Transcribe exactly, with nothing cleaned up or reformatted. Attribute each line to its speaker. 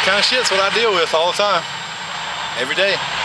Speaker 1: kind of shit's what I deal with all the time, every day.